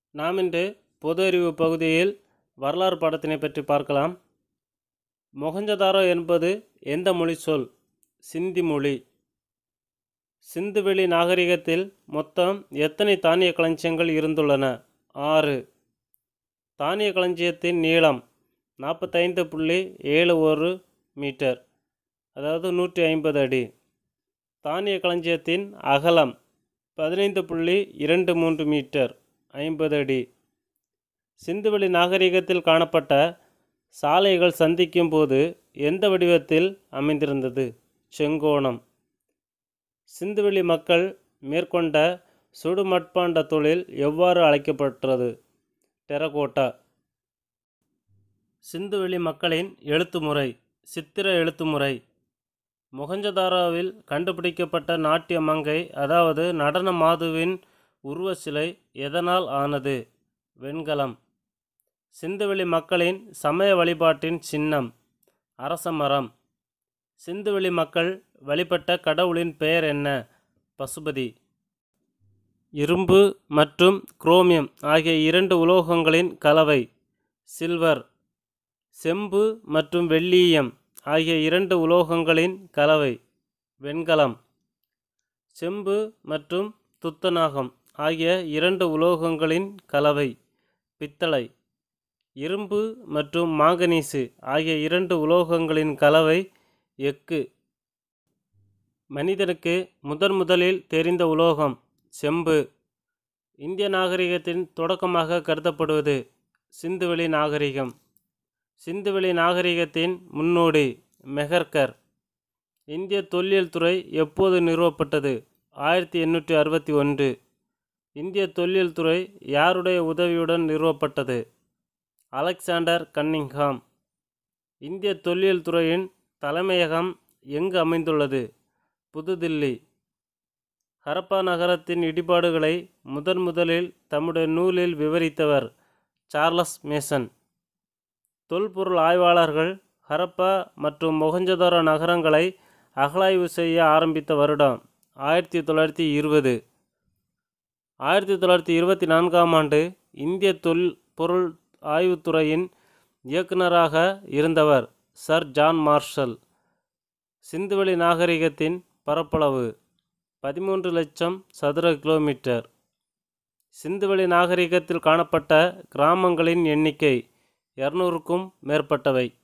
நாம் இன்று பொது அறிவு பகுதியில் வரலாறு பாடத்தினை பற்றி பார்க்கலாம். மொஹஞ்சதாரோ என்பது எந்த மொழி சொல்? சிந்தி மொழி. சிந்துவெளி நாகரிகத்தில் மொத்தம் எத்தனை தானிய களஞ்சியங்கள் இருந்துள்ளன? 6. தானிய களஞ்சியத்தின் நீளம் 45.71 மீட்டர், அதாவது 150 அடி. தானிய களஞ்சியத்தின் அகலம் 15.23 மீட்டர், 50 அடி. சிந்துவெளி நாகரிகத்தில் காணப்பட்ட சாலைகள் சந்திக்கும் போது எந்த வடிவத்தில் அமைந்திருந்தது? செங்கோணம். சிந்துவெளி மக்கள் மேற்கொண்ட சுடுமட்பாண்ட தொழில் எவ்வாறு அழைக்கப்பட்டது? டெரகோட்டா. சிந்துவெளி மக்களின் எழுத்துமுறை சித்திர எழுத்துமுறை. மொஹஞ்சதாரோவில் கண்டுபிடிக்கப்பட்ட நாட்டிய மங்கை, அதாவது நடன மாதுவின் உருவ சிலை எதனால் ஆனது? வெண்கலம். சிந்துவெளி மக்களின் சமய வழிபாட்டின் சின்னம் அரசமரம். சிந்துவெளி மக்கள் வழிபட்ட கடவுளின் பெயர் என்ன? பசுபதி. இரும்பு மற்றும் குரோமியம் ஆகிய 2 உலோகங்களின் கலவை சில்வர். செம்பு மற்றும் வெள்ளீயம் ஆகிய 2 உலோகங்களின் கலவை வெண்கலம். செம்பு மற்றும் துத்தநாகம் ஆகிய 2 உலோகங்களின் கலவை பித்தளை. இரும்பு மற்றும் மாங்கனீசு ஆகிய 2 உலோகங்களின் கலவை எஃகு. மனிதனுக்கு முதலில் தெரிந்த உலோகம் செம்பு. இந்திய நாகரிகத்தின் தொடக்கமாக கருதப்படுவது சிந்துவெளி நாகரிகம். சிந்துவெளி நாகரிகத்தின் முன்னோடி மெஹர்கர். இந்திய தொல்லியல் துறை எப்போது நிறுவப்பட்டது? 1861. இந்திய தொல்லியல் துறை யாருடைய உதவியுடன் நிறுவப்பட்டது? Alexander Cunningham. இந்திய தொல்லியல் துறையின் தலைமையகம் எங்கு அமைந்துள்ளது? புதுதில்லி. ஹரப்பா நகரத்தின் இடிபாடுகளை முதலில் தம்முடைய நூலில் விவரித்தவர் சார்லஸ் மேசன். தொல்பொருள் ஆய்வாளர்கள் ஹரப்பா மற்றும் மொஹஞ்சதாரோ நகரங்களை அகழாய்வு செய்ய ஆரம்பித்த வருடம் 1920. 1924ஆம் ஆண்டு இந்திய தொல்பொருள் ஆய்வுத்துறையின் இயக்குநராக இருந்தவர் சர் ஜான் மார்ஷல். சிந்துவெளி நாகரிகத்தின் பரப்பளவு 13 லட்சம் சதுர கிலோமீட்டர். சிந்துவெளி நாகரிகத்தில் காணப்பட்ட கிராமங்களின் எண்ணிக்கை 200க்கும் மேற்பட்டவை.